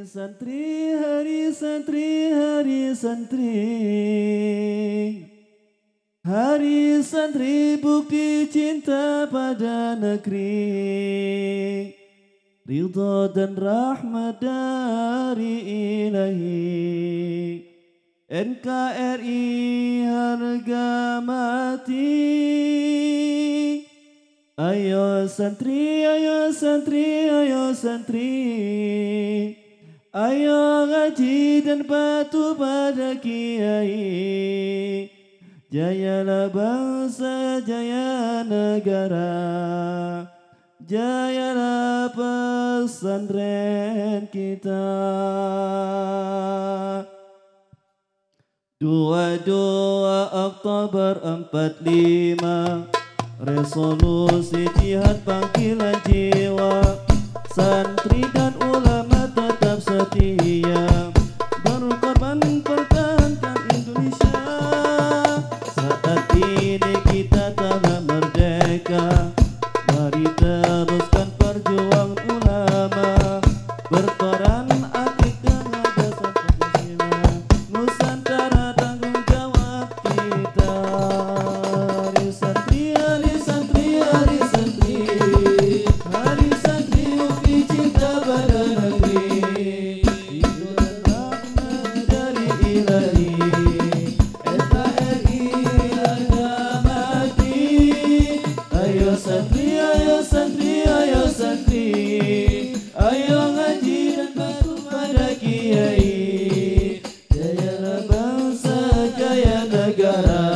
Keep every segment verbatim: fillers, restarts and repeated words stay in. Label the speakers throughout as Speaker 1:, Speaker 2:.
Speaker 1: santri, hari santri, hari santri. Hari santri bukti cinta pada negeri. Ridha dan rahmat dari Ilahi. N K R I harga mati. Ayo santri, ayo santri, ayo santri. Ayo ngaji dan patuh pada kiai. Jayalah bangsa, jaya negara. Jayalah pesantren kita. dua puluh dua Oktober empat puluh lima, resolusi jihad panggilan jiwa. Santri dan ulama tetap setia, berkorban pertahankan Indonesia. Saat ini kita telah merdeka, mari teruskan perjuangan ulama. Berperan aktif dengan dasar Pancasila, Nusantara tanggung jawab kita. Hari santri, hari santri, hari santri. Hari santri bukti cinta pada negeri. Ridho dan rahmat dari Ilahi. N K R I harga mati. Ayo santri, ayo santri, ayo santri. Ayo ngaji dan patuh pada kiai. Jayalah bangsa, jaya negara.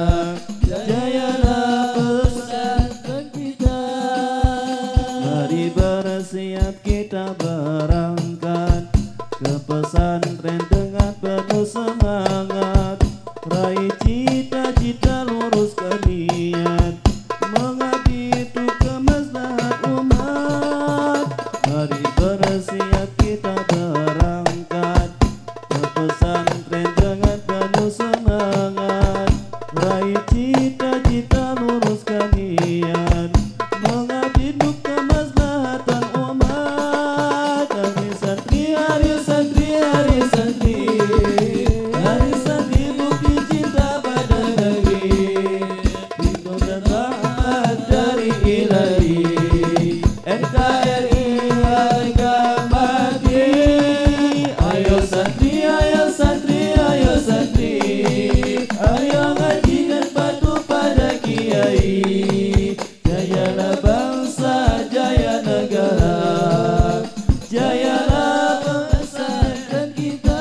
Speaker 1: Jayalah pesantren kita. Mari bersiap kita berangkat ke pesantren dengan penuh semangat. Raih cita-cita, luruskan niat, mengabdi untuk kemaslahat umat. Mari bersiap kita berangkat ke pesantren dengan penuh semangat. Raih cita-cita, luruskan niat, mengabdi untuk kemaslahatan umat. Hari santri, hari santri, hari santri. Hari santri bukti cinta pada negeri. Ridho dan rahmat dari Ilahi. N K R I harga mati. Ayo santri, ayo santri, ayo santri. Ayo ngaji dan patuh pada kiai. Jayalah bangsa, jaya negara. Jayalah pesantren kita.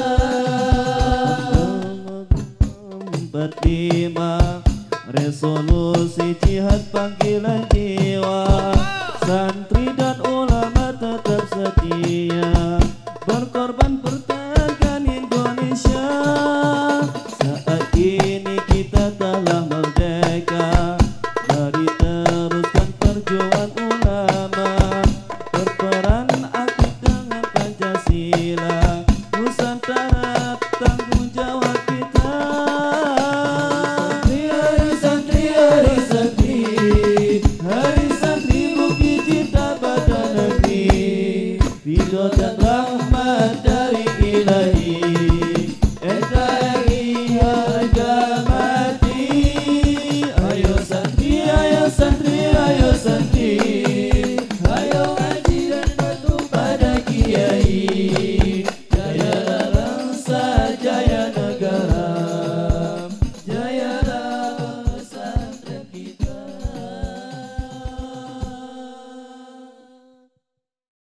Speaker 1: empat puluh lima, resolusi jihad panggilan jiwa. Santri dan ulama tetap setia, berkorban pertahankan Indonesia. Saat ini kita telah merdeka, mari teruskan perjuangan ulama. Berperan aktif dengan Pancasila, Nusantara tanggung jawab kita. Hari santri, hari santri. Hari santri bukti cinta pada negeri. Ridho dan rahmat dari Ilahi. N K R I harga mati. Ayo santri, ayo santri, ayo santri. Ayo ngaji dan patuh pada kiai.